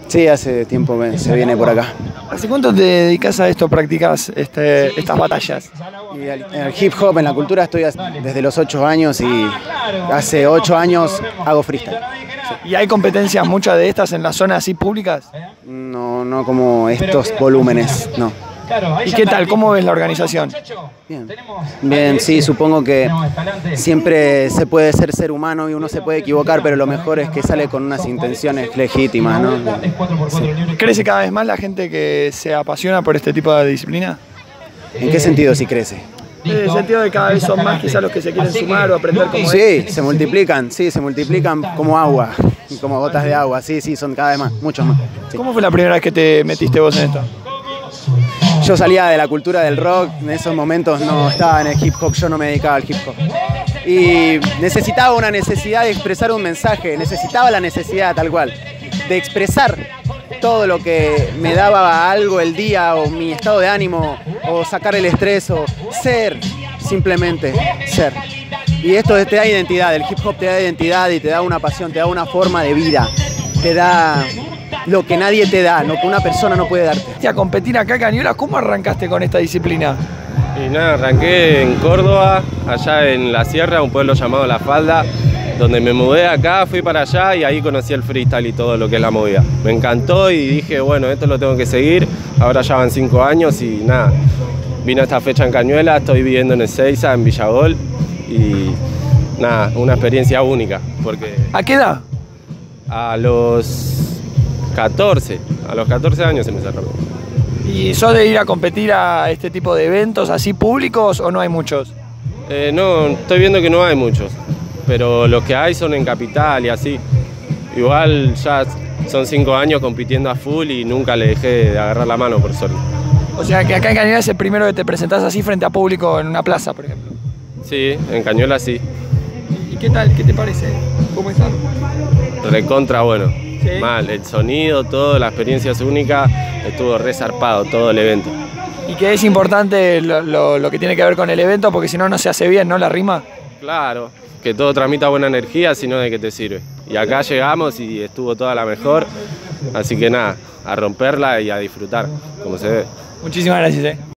Sí, hace tiempo se viene por acá. ¿Hace cuánto te dedicas a esto, practicas estas batallas? Y en el hip hop, en la cultura, estoy desde los 8 años y hace 8 años hago freestyle. ¿Y hay competencias, muchas de estas, en las zonas así públicas? No como estos volúmenes, no. ¿Y qué tal? ¿Cómo ves la organización? Bien, sí, supongo que siempre se puede ser humano y uno se puede equivocar, pero lo mejor es que sale con unas intenciones legítimas, ¿no? Sí. ¿Crece cada vez más la gente que se apasiona por este tipo de disciplina? ¿En qué sentido sí crece? En el sentido de que cada vez son más quizás los que se quieren sumar o aprender como Sí, se multiplican como agua, como gotas de agua, sí, son cada vez más, muchos más. Sí. ¿Cómo fue la primera vez que te metiste vos en esto? Yo salía de la cultura del rock, en esos momentos no estaba en el hip hop, yo no me dedicaba al hip hop. Y necesitaba una necesidad de expresar un mensaje, necesitaba la necesidad tal cual, de expresar todo lo que me daba algo el día o mi estado de ánimo o sacar el estrés o ser, simplemente ser. Y esto te da identidad, el hip hop te da identidad y te da una pasión, te da una forma de vida, te da lo que nadie te da, lo que una persona no puede darte. A competir acá, Cañuelas, ¿cómo arrancaste con esta disciplina? Y nada, arranqué en Córdoba, allá en la sierra, un pueblo llamado La Falda, donde me mudé acá, fui para allá y ahí conocí el freestyle y todo lo que es la movida. Me encantó y dije, bueno, esto lo tengo que seguir, ahora ya van 5 años y nada, vino esta fecha en Cañuelas, estoy viviendo en Ezeiza, en Villagol y nada, una experiencia única. Porque ¿A qué edad? A los 14 años se me cerró. ¿Y sos de ir a competir a este tipo de eventos así públicos o no hay muchos? No, estoy viendo que no hay muchos, pero los que hay son en Capital y así. Igual ya son 5 años compitiendo a full y nunca le dejé de agarrar la mano, por suerte. O sea que acá en Cañuelas es el primero que te presentás así frente a público en una plaza, por ejemplo. Sí, en Cañuelas sí. ¿Y qué tal? ¿Qué te parece? ¿Cómo están? Recontra bueno. ¿Sí? Mal, el sonido, todo, la experiencia es única, estuvo re zarpado todo el evento. Y que es importante lo que tiene que ver con el evento, porque si no, no se hace bien, ¿no? La rima. Claro, que todo transmita buena energía, sino de qué te sirve. Y acá llegamos y estuvo toda la mejor, así que nada, a romperla y a disfrutar, como se debe. Muchísimas gracias.